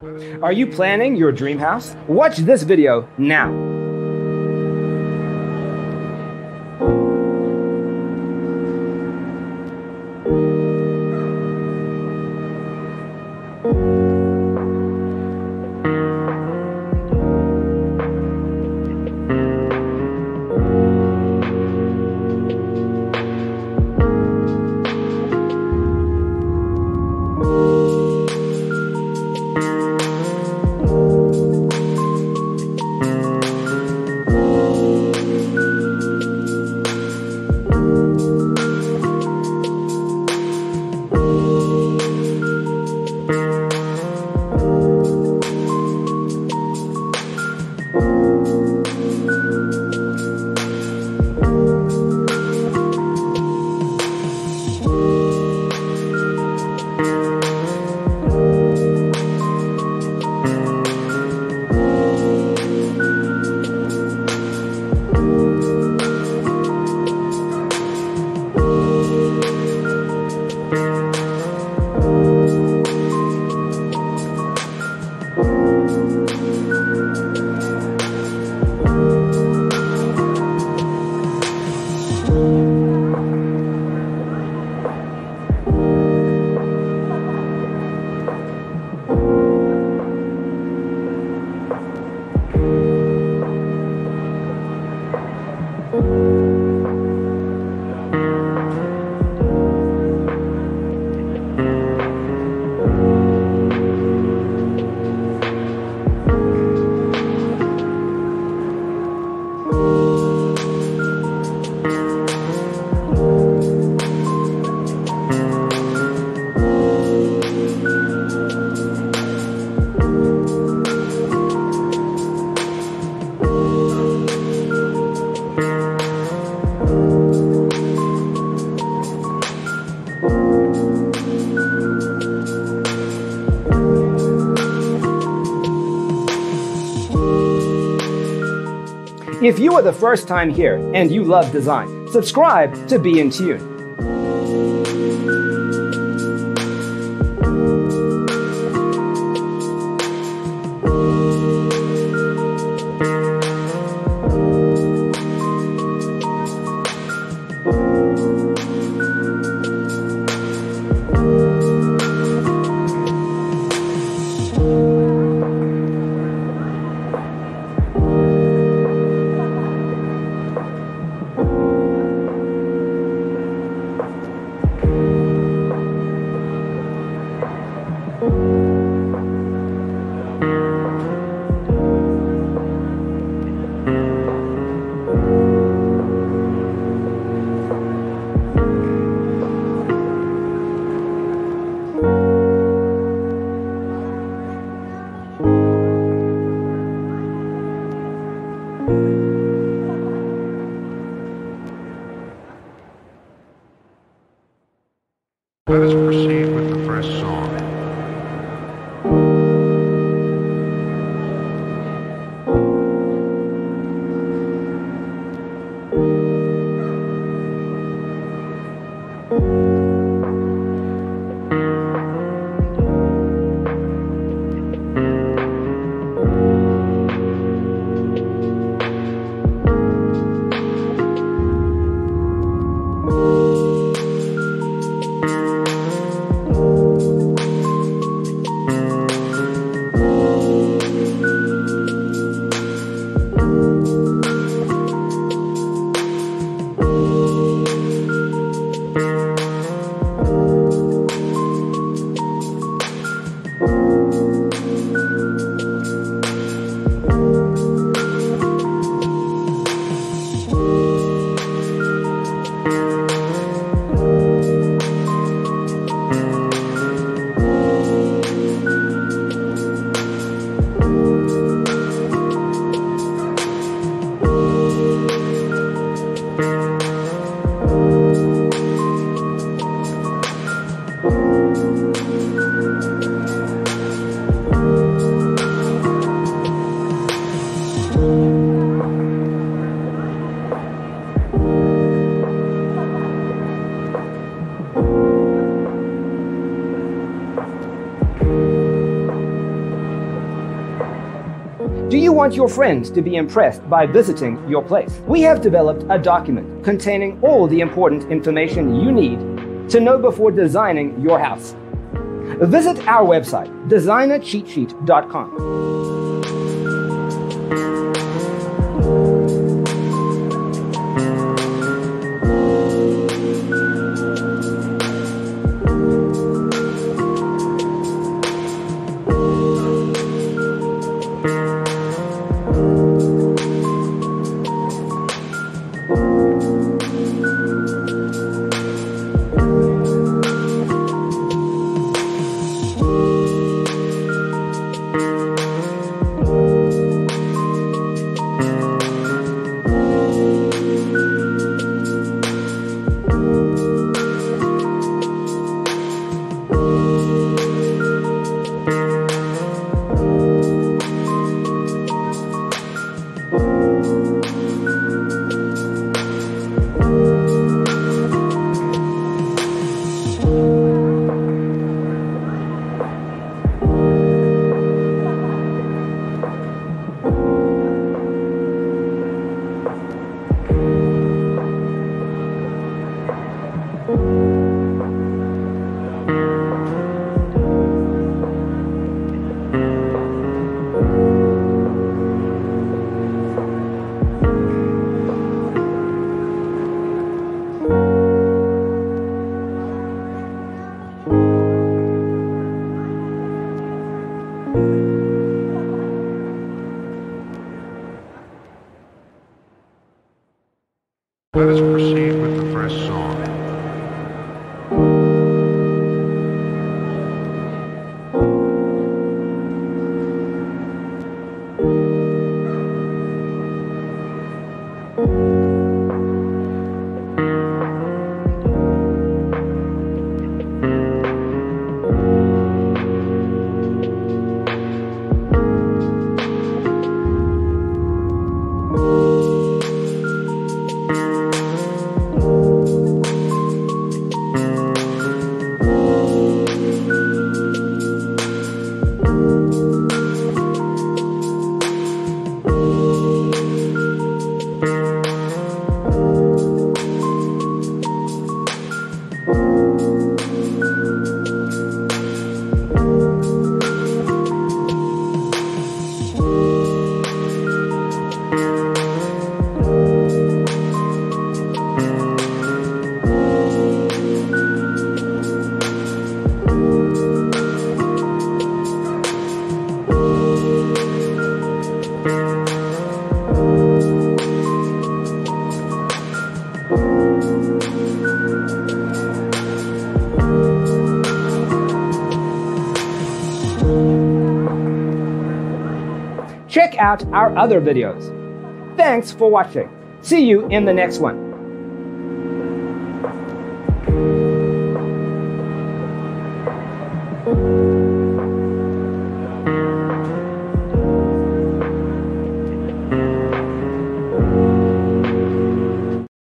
Are you planning your dream house? Watch this video now. If you are the first time here and you love design, subscribe to be in tune. Let us proceed with the first song. Do you want your friends to be impressed by visiting your place? We have developed a document containing all the important information you need to know before designing your house. Visit our website, designercheatsheet.com. Let us proceed with the fresh song. Check out our other videos. Thanks for watching. See you in the next one.